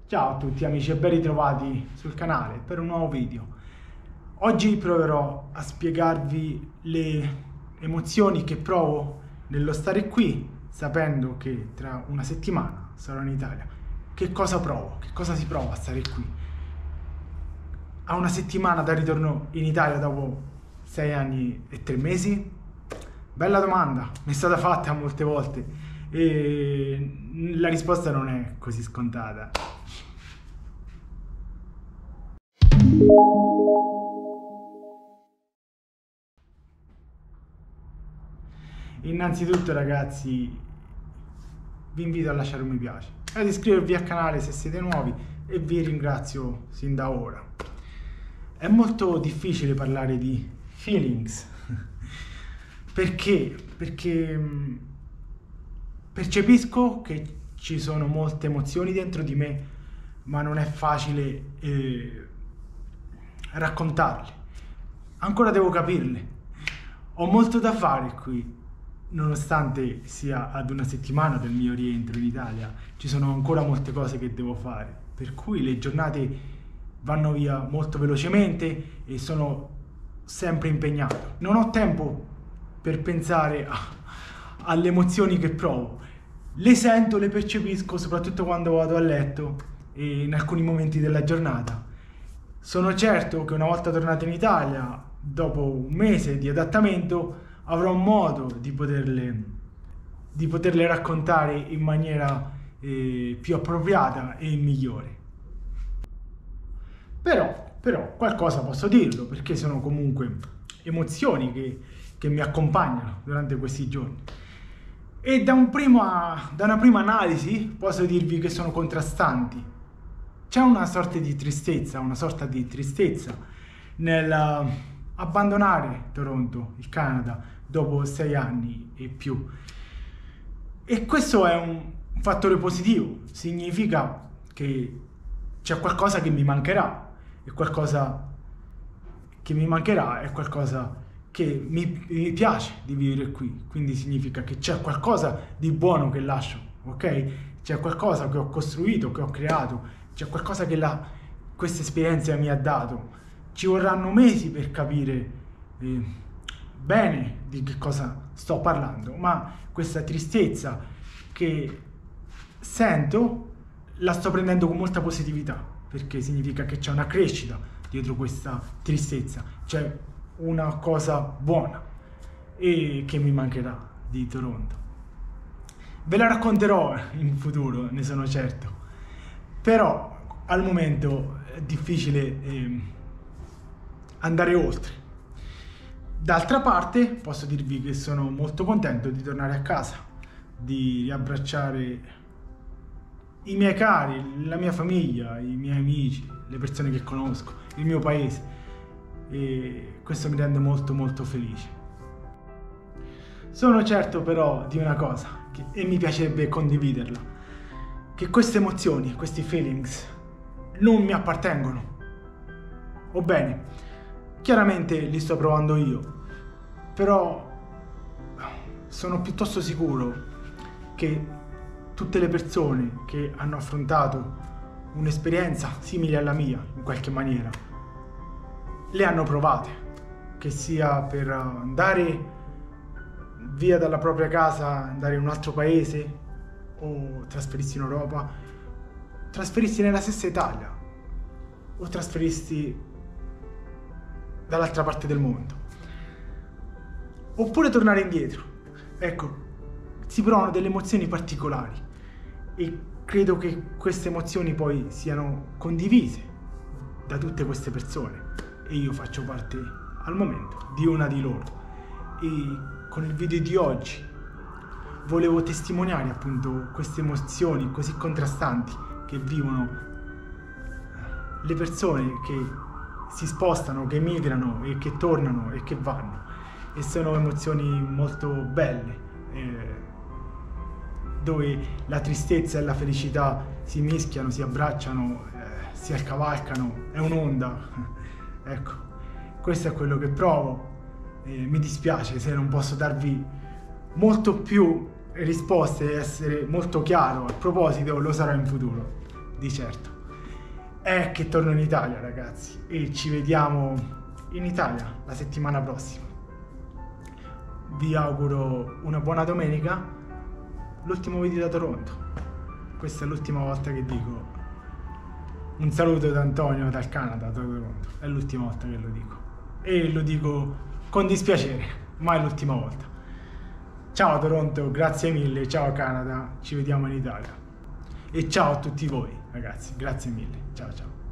Ciao a tutti amici e ben ritrovati sul canale per un nuovo video. Oggi proverò a spiegarvi le emozioni che provo nello stare qui, sapendo che tra una settimana sarò in Italia. Che cosa provo? Che cosa si prova a stare qui? A una settimana dal ritorno in Italia dopo 6 anni e 3 mesi? Bella domanda, mi è stata fatta molte volte e la risposta non è così scontata. Innanzitutto ragazzi, vi invito a lasciare un mi piace, ad iscrivervi al canale se siete nuovi e vi ringrazio sin da ora. È molto difficile parlare di feelings perché percepisco che ci sono molte emozioni dentro di me, ma non è facile raccontarle. Ancora devo capirle. Ho molto da fare qui, nonostante sia ad una settimana del mio rientro in Italia. Ci sono ancora molte cose che devo fare, per cui le giornate vanno via molto velocemente e sono sempre impegnato. Non ho tempo per pensare alle emozioni che provo. Le sento, le percepisco soprattutto quando vado a letto e in alcuni momenti della giornata. Sono certo che una volta tornato in Italia, dopo un mese di adattamento, avrò modo di poterle raccontare in maniera più appropriata e migliore. Però qualcosa posso dirlo, perché sono comunque emozioni che mi accompagnano durante questi giorni. E da una prima analisi posso dirvi che sono contrastanti. C'è una sorta di tristezza nel abbandonare Toronto, il Canada, dopo 6 anni e più. E questo è un fattore positivo, significa che c'è qualcosa che mi mancherà, e qualcosa che mi mancherà è qualcosa che mi piace di vivere qui, quindi significa che c'è qualcosa di buono che lascio, ok? C'è qualcosa che ho costruito, che ho creato, c'è qualcosa che questa esperienza mi ha dato. Ci vorranno mesi per capire bene di che cosa sto parlando, ma questa tristezza che sento la sto prendendo con molta positività, perché significa che c'è una crescita dietro questa tristezza, c'è una cosa buona e che mi mancherà di Toronto. Ve la racconterò in futuro, ne sono certo, però al momento è difficile andare oltre. D'altra parte posso dirvi che sono molto contento di tornare a casa, di riabbracciare i miei cari, la mia famiglia, i miei amici, le persone che conosco, il mio paese, e questo mi rende molto molto felice. Sono certo però di una cosa, e mi piacerebbe condividerla, che queste emozioni, questi feelings non mi appartengono. O bene, chiaramente li sto provando io, però sono piuttosto sicuro che tutte le persone che hanno affrontato un'esperienza simile alla mia, in qualche maniera, le hanno provate, che sia per andare via dalla propria casa, andare in un altro paese, o trasferirsi in Europa, trasferirsi nella stessa Italia, o trasferirsi dall'altra parte del mondo, oppure tornare indietro. Ecco, si provano delle emozioni particolari e credo che queste emozioni poi siano condivise da tutte queste persone, e io faccio parte al momento di una di loro. E con il video di oggi volevo testimoniare appunto queste emozioni così contrastanti che vivono le persone che si spostano, che migrano e che tornano e che vanno, e sono emozioni molto belle, dove la tristezza e la felicità si mischiano, si abbracciano, si accavalcano, è un'onda. Ecco, questo è quello che provo. Mi dispiace se non posso darvi molto più risposte e essere molto chiaro. A proposito, lo sarò in futuro, di certo. è che torno in Italia, ragazzi, e ci vediamo in Italia la settimana prossima. Vi auguro una buona domenica, l'ultimo video da Toronto. Questa è l'ultima volta che dico un saluto da Antonio dal Canada, da Toronto. È l'ultima volta che lo dico. E lo dico con dispiacere, ma è l'ultima volta. Ciao Toronto, grazie mille, ciao Canada, ci vediamo in Italia. E ciao a tutti voi, ragazzi, grazie mille. Ciao ciao.